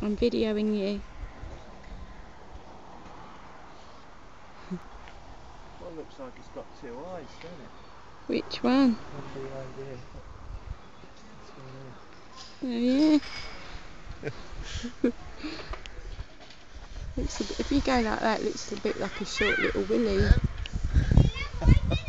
I'm videoing you. Well, it looks like it's got two eyes, doesn't it? Which one? One behind here. Oh yeah. Looks a bit, if you go like that, it looks a bit like a short little willy.